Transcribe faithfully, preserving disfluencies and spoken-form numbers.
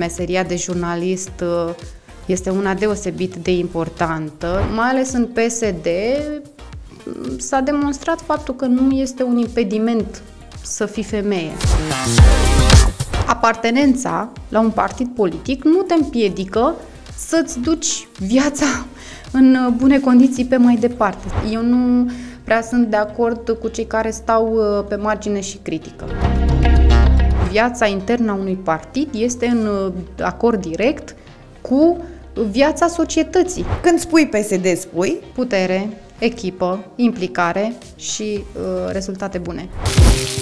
Meseria de jurnalist este una deosebit de importantă, mai ales în P S D s-a demonstrat faptul că nu este un impediment să fii femeie. Apartenența la un partid politic nu te împiedică să-ți duci viața în bune condiții pe mai departe. Eu nu prea sunt de acord cu cei care stau pe margine și critică. Viața internă a unui partid este în acord direct cu viața societății. Când spui P S D, spui putere, echipă, implicare și uh, rezultate bune.